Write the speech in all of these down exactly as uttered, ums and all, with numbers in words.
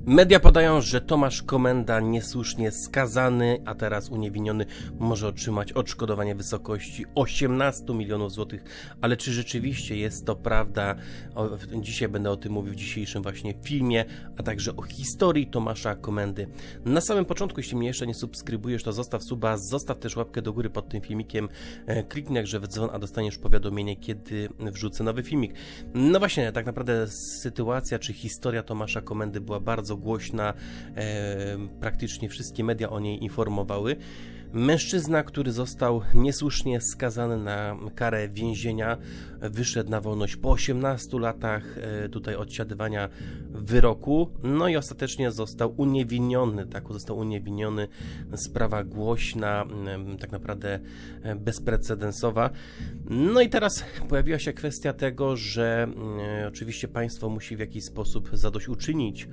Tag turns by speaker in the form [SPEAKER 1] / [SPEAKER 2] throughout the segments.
[SPEAKER 1] Media podają, że Tomasz Komenda niesłusznie skazany, a teraz uniewinniony, może otrzymać odszkodowanie w wysokości osiemnastu milionów złotych. Ale czy rzeczywiście jest to prawda? O, dzisiaj będę o tym mówił w dzisiejszym właśnie filmie, a także o historii Tomasza Komendy. Na samym początku, jeśli mnie jeszcze nie subskrybujesz, to zostaw suba, zostaw też łapkę do góry pod tym filmikiem, e, kliknij także w dzwon, a dostaniesz powiadomienie, kiedy wrzucę nowy filmik. No właśnie, tak naprawdę sytuacja czy historia Tomasza Komendy była bardzo głośna, e, praktycznie wszystkie media o niej informowały. Mężczyzna, który został niesłusznie skazany na karę więzienia, wyszedł na wolność po osiemnastu latach e, tutaj odsiadywania wyroku, no i ostatecznie został uniewinniony, tak, został uniewinniony, sprawa głośna, e, tak naprawdę e, bezprecedensowa. No i teraz pojawiła się kwestia tego, że e, oczywiście państwo musi w jakiś sposób zadośćuczynić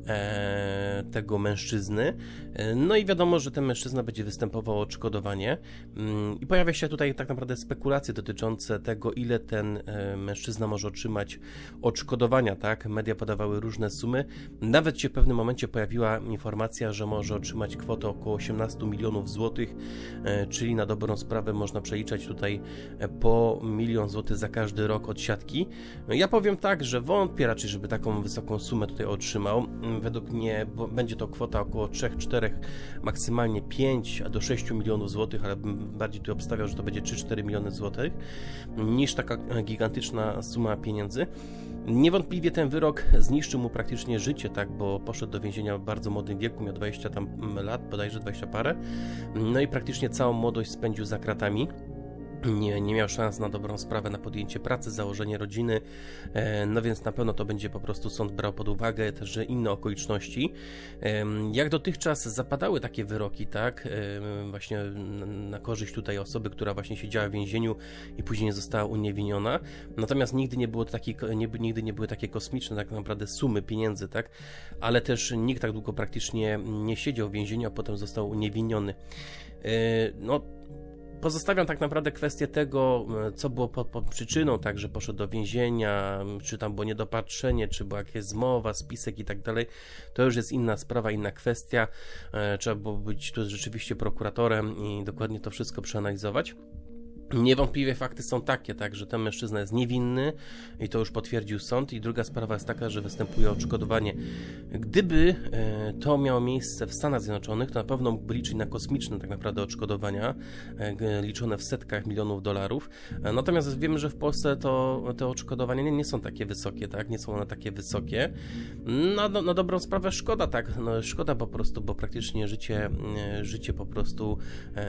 [SPEAKER 1] e, tego mężczyzny, e, no i wiadomo, że ten mężczyzna będzie występował o odszkodowanie i pojawia się tutaj tak naprawdę spekulacje dotyczące tego, ile ten mężczyzna może otrzymać odszkodowania, tak? Media podawały różne sumy, nawet się w pewnym momencie pojawiła informacja, że może otrzymać kwotę około osiemnastu milionów złotych, czyli na dobrą sprawę można przeliczać tutaj po milion złotych za każdy rok odsiadki. Ja powiem tak, że wątpię raczej, żeby taką wysoką sumę tutaj otrzymał. Według mnie będzie to kwota około trzy cztery, maksymalnie pięć do sześciu milionów złotych, ale bym bardziej tu obstawiał, że to będzie trzy cztery miliony złotych, niż taka gigantyczna suma pieniędzy. Niewątpliwie ten wyrok zniszczył mu praktycznie życie, tak, bo poszedł do więzienia w bardzo młodym wieku, miał dwadzieścia tam lat, bodajże dwadzieścia parę, no i praktycznie całą młodość spędził za kratami. Nie, nie miał szans na dobrą sprawę, na podjęcie pracy, założenie rodziny, no więc na pewno to będzie po prostu sąd brał pod uwagę też inne okoliczności. Jak dotychczas zapadały takie wyroki, tak, właśnie na korzyść tutaj osoby, która właśnie siedziała w więzieniu i później została uniewinniona, natomiast nigdy nie było taki, nie, nigdy nie były takie kosmiczne tak naprawdę sumy pieniędzy, tak, ale też nikt tak długo praktycznie nie siedział w więzieniu, a potem został uniewinniony. No, pozostawiam tak naprawdę kwestię tego, co było pod, pod przyczyną, tak, że poszedł do więzienia, czy tam było niedopatrzenie, czy była jakaś zmowa, spisek i tak dalej. To już jest inna sprawa, inna kwestia. Trzeba było być tu rzeczywiście prokuratorem i dokładnie to wszystko przeanalizować. Niewątpliwie fakty są takie, tak, że ten mężczyzna jest niewinny i to już potwierdził sąd, i druga sprawa jest taka, że występuje odszkodowanie. Gdyby e, to miało miejsce w Stanach Zjednoczonych, to na pewno mógłby liczyć na kosmiczne tak naprawdę odszkodowania, e, liczone w setkach milionów dolarów. E, natomiast wiemy, że w Polsce to te odszkodowania nie, nie są takie wysokie, tak, nie są one takie wysokie. Na, na, na dobrą sprawę szkoda, tak, no, szkoda po prostu, bo praktycznie życie, e, życie po prostu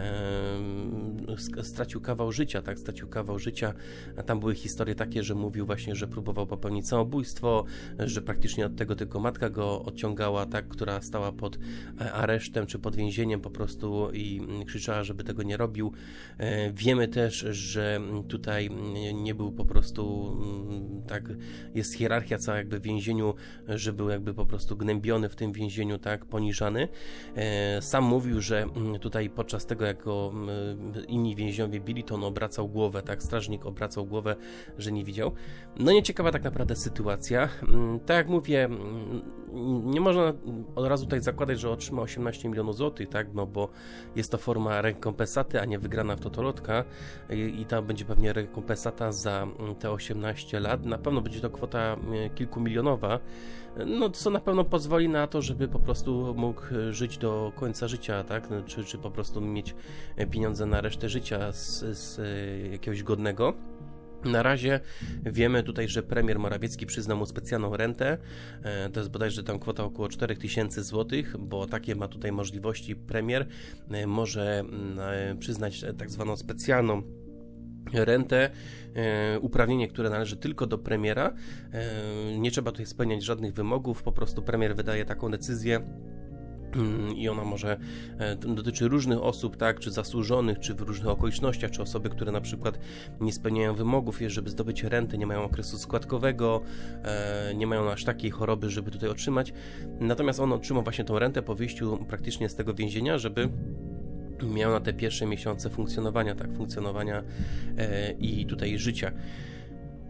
[SPEAKER 1] e, stracił kawał życia, tak, stracił kawał życia. A tam były historie takie, że mówił właśnie, że próbował popełnić samobójstwo, że praktycznie od tego tylko matka go odciągała, tak, która stała pod aresztem czy pod więzieniem po prostu i krzyczała, żeby tego nie robił. Wiemy też, że tutaj nie był po prostu, tak, jest hierarchia cała jakby w więzieniu, że był jakby po prostu gnębiony w tym więzieniu, tak, poniżany. Sam mówił, że tutaj podczas tego, jak go inni więźniowie bili, to on obracał głowę, tak, strażnik obracał głowę, że nie widział. No nieciekawa tak naprawdę sytuacja. Tak jak mówię, nie można od razu tutaj zakładać, że otrzyma osiemnaście milionów złotych, tak, no bo jest to forma rekompensaty, a nie wygrana w totolotka i, i tam będzie pewnie rekompensata za te osiemnaście lat. Na pewno będzie to kwota kilkumilionowa, no co na pewno pozwoli na to, żeby po prostu mógł żyć do końca życia, tak, czy, czy po prostu mieć pieniądze na resztę życia z, z jakiegoś godnego. Na razie wiemy tutaj, że premier Morawiecki przyznał mu specjalną rentę, to jest bodajże tam kwota około cztery tysiące złotych, bo takie ma tutaj możliwości premier, może przyznać tak zwaną specjalną rentę, uprawnienie, które należy tylko do premiera, nie trzeba tutaj spełniać żadnych wymogów, po prostu premier wydaje taką decyzję i ona może dotyczy różnych osób, tak, czy zasłużonych, czy w różnych okolicznościach, czy osoby, które na przykład nie spełniają wymogów, żeby zdobyć rentę, nie mają okresu składkowego, nie mają aż takiej choroby, żeby tutaj otrzymać. Natomiast on otrzymał właśnie tą rentę po wyjściu praktycznie z tego więzienia, żeby miał na te pierwsze miesiące funkcjonowania, tak, funkcjonowania i tutaj życia.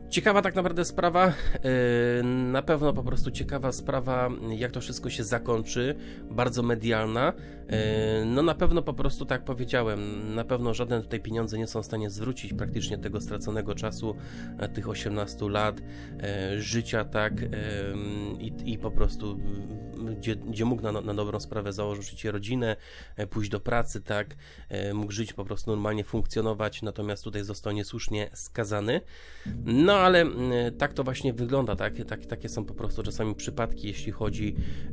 [SPEAKER 1] Ciekawa tak naprawdę sprawa, na pewno po prostu ciekawa sprawa, jak to wszystko się zakończy, bardzo medialna. No na pewno po prostu, tak powiedziałem, na pewno żadne tutaj pieniądze nie są w stanie zwrócić praktycznie tego straconego czasu, tych osiemnastu lat życia, tak, i, i po prostu gdzie, gdzie mógł na, na dobrą sprawę założyć rodzinę, pójść do pracy, tak, mógł żyć, po prostu normalnie funkcjonować, natomiast tutaj został niesłusznie skazany. No ale tak to właśnie wygląda, tak, tak, takie są po prostu czasami przypadki, jeśli chodzi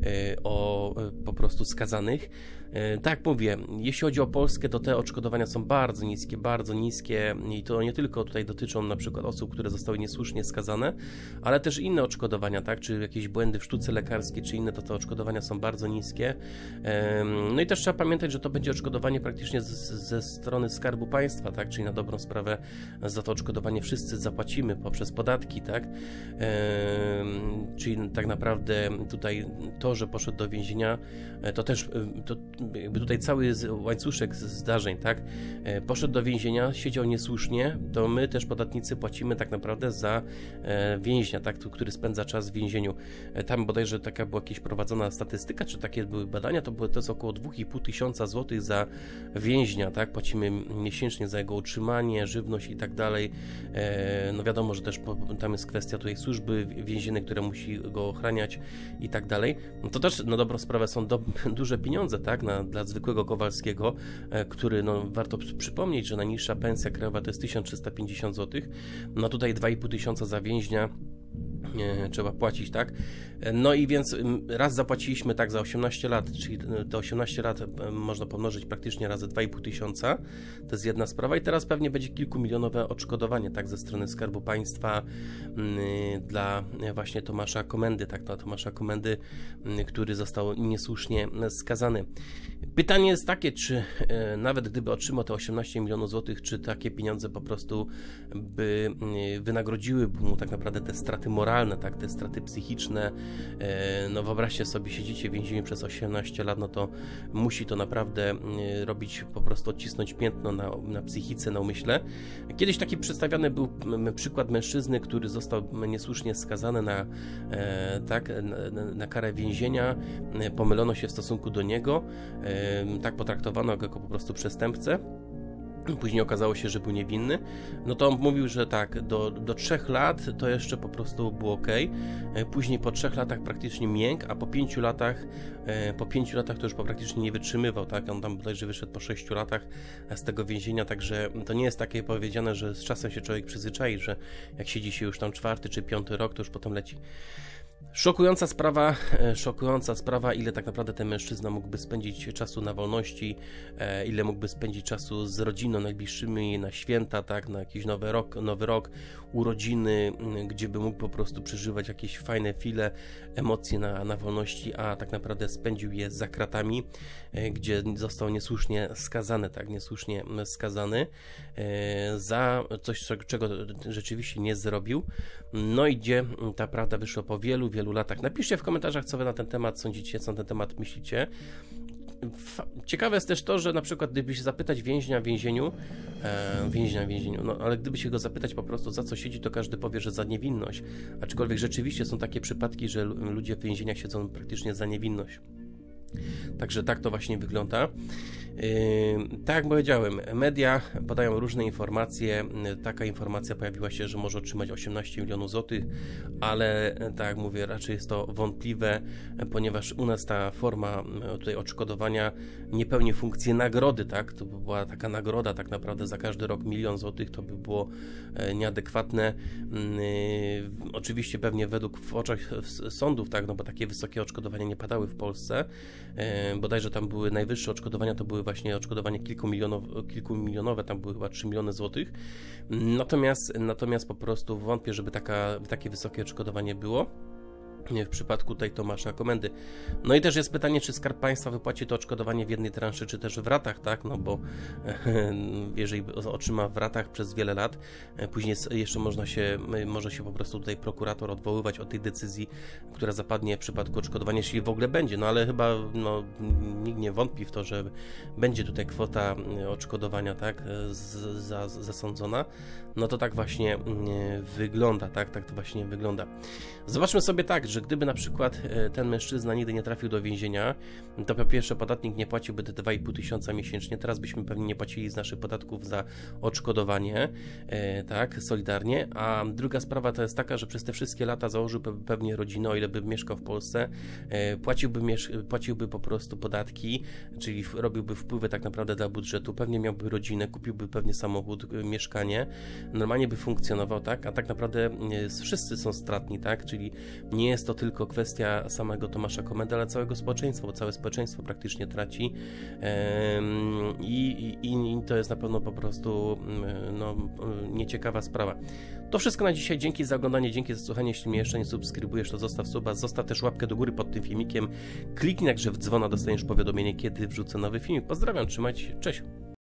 [SPEAKER 1] o po prostu skazanych. Tak jak mówię, jeśli chodzi o Polskę, to te odszkodowania są bardzo niskie, bardzo niskie i to nie tylko tutaj dotyczą na przykład osób, które zostały niesłusznie skazane, ale też inne odszkodowania, tak, czy jakieś błędy w sztuce lekarskiej, czy inne, to te odszkodowania są bardzo niskie. No i też trzeba pamiętać, że to będzie odszkodowanie praktycznie z, ze strony Skarbu Państwa, tak, czyli na dobrą sprawę za to odszkodowanie wszyscy zapłacimy poprzez podatki, tak, czyli tak naprawdę tutaj to, że poszedł do więzienia, to też to jakby tutaj cały łańcuszek zdarzeń, tak, poszedł do więzienia, siedział niesłusznie, to my też podatnicy płacimy tak naprawdę za więźnia, tak, który spędza czas w więzieniu. Tam bodajże taka była jakaś prowadzona statystyka, czy takie były badania, to było to jest około dwa i pół tysiąca złotych za więźnia, tak, płacimy miesięcznie za jego utrzymanie, żywność i tak dalej. No wiadomo, że też tam jest kwestia tutaj służby więziennej, która musi go ochraniać i tak dalej. No to też na dobrą sprawę są do, duże pieniądze, tak, na, dla zwykłego Kowalskiego, który, no warto przypomnieć, że najniższa pensja krajowa to jest tysiąc trzysta pięćdziesiąt złotych, no tutaj dwa i pół tysiąca za więźnia trzeba płacić, tak? No i więc raz zapłaciliśmy tak za osiemnaście lat, czyli te osiemnaście lat można pomnożyć praktycznie razy dwa i pół tysiąca, to jest jedna sprawa i teraz pewnie będzie kilkumilionowe odszkodowanie, tak, ze strony Skarbu Państwa yy, dla właśnie Tomasza Komendy, tak, dla Tomasza Komendy, yy, który został niesłusznie skazany. Pytanie jest takie, czy yy, nawet gdyby otrzymał te osiemnaście milionów złotych, czy takie pieniądze po prostu by yy, wynagrodziły mu tak naprawdę te straty moralne, tak, te straty psychiczne. No wyobraźcie sobie, siedzicie w więzieniu przez osiemnaście lat, no to musi to naprawdę robić, po prostu odcisnąć piętno na, na psychice, na umyśle. Kiedyś taki przedstawiany był przykład mężczyzny, który został niesłusznie skazany na, tak, na, na karę więzienia, pomylono się w stosunku do niego, tak potraktowano go jako po prostu przestępcę. Później okazało się, że był niewinny, no to on mówił, że tak, do, do trzech lat to jeszcze po prostu było ok, później po trzech latach praktycznie miękł, a po pięciu latach, po pięciu latach to już praktycznie nie wytrzymywał, tak, on tam bodajże wyszedł po sześciu latach z tego więzienia, także to nie jest takie powiedziane, że z czasem się człowiek przyzwyczai, że jak siedzi się już tam czwarty czy piąty rok, to już potem leci. Szokująca sprawa, szokująca sprawa, ile tak naprawdę ten mężczyzna mógłby spędzić czasu na wolności, ile mógłby spędzić czasu z rodziną najbliższymi na święta, tak, na jakiś nowy rok, nowy rok, urodziny, gdzie by mógł po prostu przeżywać jakieś fajne chwile, emocje na, na wolności, a tak naprawdę spędził je za kratami, gdzie został niesłusznie skazany, tak, niesłusznie skazany za coś, czego rzeczywiście nie zrobił. No i gdzie ta prawda wyszła po wielu, wielu latach. Napiszcie w komentarzach, co wy na ten temat sądzicie, co na ten temat myślicie. Ciekawe jest też to, że na przykład gdyby się zapytać więźnia w więzieniu, e, więźnia w więzieniu, no ale gdyby się go zapytać po prostu, za co siedzi, to każdy powie, że za niewinność. Aczkolwiek rzeczywiście są takie przypadki, że ludzie w więzieniach siedzą praktycznie za niewinność. Także tak to właśnie wygląda. Yy, tak jak powiedziałem, media podają różne informacje. Taka informacja pojawiła się, że może otrzymać osiemnaście milionów złotych, ale tak jak mówię, raczej jest to wątpliwe, ponieważ u nas ta forma tutaj odszkodowania nie pełni funkcji nagrody, tak? To by była taka nagroda tak naprawdę za każdy rok milion złotych, to by było nieadekwatne. Yy, oczywiście pewnie według w oczach sądów, tak, no bo takie wysokie odszkodowania nie padały w Polsce. Yy, bodajże tam były najwyższe odszkodowania, to były właśnie odszkodowania kilkumilionowe, kilkumilionowe, tam były chyba trzy miliony złotych. Natomiast, natomiast po prostu wątpię, żeby taka, takie wysokie odszkodowanie było. w przypadku tej Tomasza Komendy. No i też jest pytanie, czy Skarb Państwa wypłaci to odszkodowanie w jednej transzy, czy też w ratach, tak? No bo jeżeli otrzyma w ratach przez wiele lat, później jeszcze można się, może się po prostu tutaj prokurator odwoływać od tej decyzji, która zapadnie w przypadku odszkodowania, jeśli w ogóle będzie. No ale chyba no, nikt nie wątpi w to, że będzie tutaj kwota odszkodowania, tak? Z, za, zasądzona. No to tak właśnie wygląda, tak? Tak to właśnie wygląda. Zobaczmy sobie tak, że gdyby na przykład ten mężczyzna nigdy nie trafił do więzienia, to po pierwsze podatnik nie płaciłby te dwa i pół tysiąca miesięcznie, teraz byśmy pewnie nie płacili z naszych podatków za odszkodowanie, tak, solidarnie, a druga sprawa to jest taka, że przez te wszystkie lata założyłby pewnie rodzinę, o ile by mieszkał w Polsce, płaciłby, płaciłby po prostu podatki, czyli robiłby wpływy tak naprawdę dla budżetu, pewnie miałby rodzinę, kupiłby pewnie samochód, mieszkanie, normalnie by funkcjonował, tak, a tak naprawdę wszyscy są stratni, tak, czyli nie jest to tylko kwestia samego Tomasza Komendy, ale całego społeczeństwa, bo całe społeczeństwo praktycznie traci i, i, i to jest na pewno po prostu no, nieciekawa sprawa. To wszystko na dzisiaj, dzięki za oglądanie, dzięki za słuchanie, jeśli mnie jeszcze nie subskrybujesz, to zostaw suba, zostaw też łapkę do góry pod tym filmikiem, kliknij także w dzwona, dostaniesz powiadomienie, kiedy wrzucę nowy film. Pozdrawiam, trzymajcie się, cześć!